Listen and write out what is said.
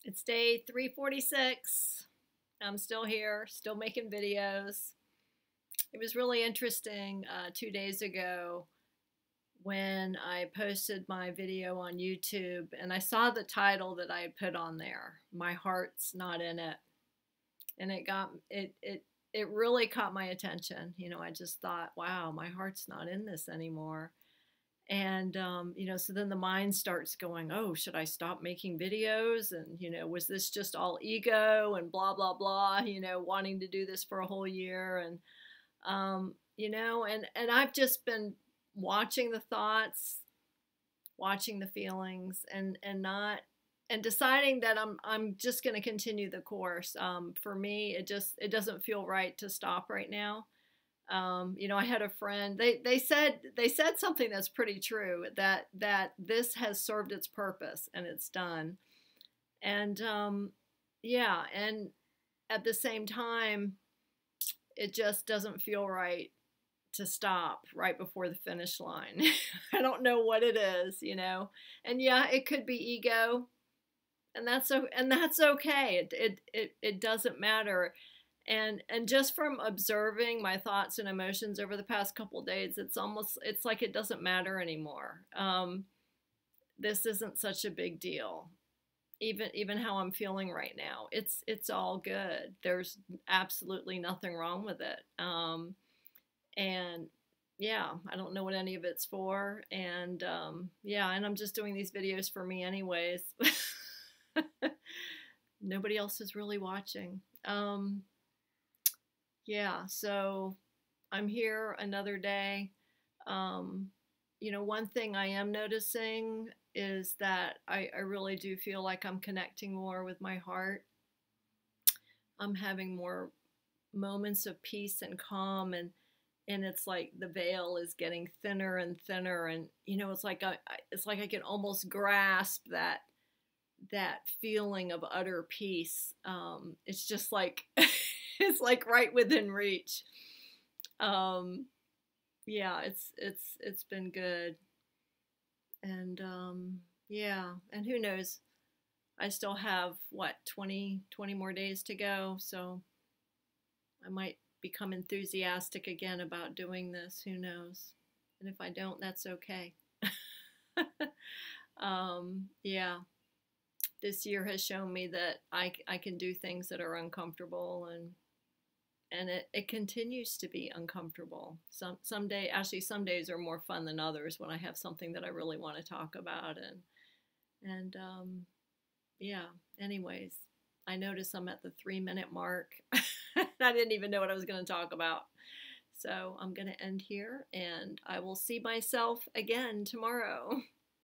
It's day 346. I'm still here, still making videos. It was really interesting 2 days ago when I posted my video on YouTube and I saw the title that I had put on there, My Heart's Not in It. And it really caught my attention. I just thought, wow, my heart's not in this anymore. And, so then the mind starts going, oh, should I stop making videos? And, was this just all ego and blah, blah, blah, wanting to do this for a whole year. And, and I've just been watching the thoughts, watching the feelings and deciding that I'm just going to continue the course. For me, it doesn't feel right to stop right now. I had a friend. They said something that's pretty true, that this has served its purpose and it's done. And yeah, and at the same time, it just doesn't feel right to stop right before the finish line. I don't know what it is, And yeah, it could be ego, and that's okay. It doesn't matter. And just from observing my thoughts and emotions over the past couple of days, it's like it doesn't matter anymore. This isn't such a big deal. Even how I'm feeling right now, it's all good. There's absolutely nothing wrong with it. And yeah, I don't know what any of it's for. And yeah, and I'm just doing these videos for me anyways. Nobody else is really watching. Yeah, so I'm here another day. One thing I am noticing is that I really do feel like I'm connecting more with my heart. I'm having more moments of peace and calm, and it's like the veil is getting thinner and thinner, and it's like I can almost grasp that feeling of utter peace. It's just like it's like right within reach. Yeah, it's been good. And yeah, and who knows? I still have what 20 more days to go, so I might become enthusiastic again about doing this. Who knows? And if I don't, that's okay. Yeah, this year has shown me that I can do things that are uncomfortable, and it continues to be uncomfortable. Some days are more fun than others when I have something that I really want to talk about. And yeah, anyways, I notice I'm at the 3-minute mark. I didn't even know what I was going to talk about. So I'm going to end here, and I will see myself again tomorrow.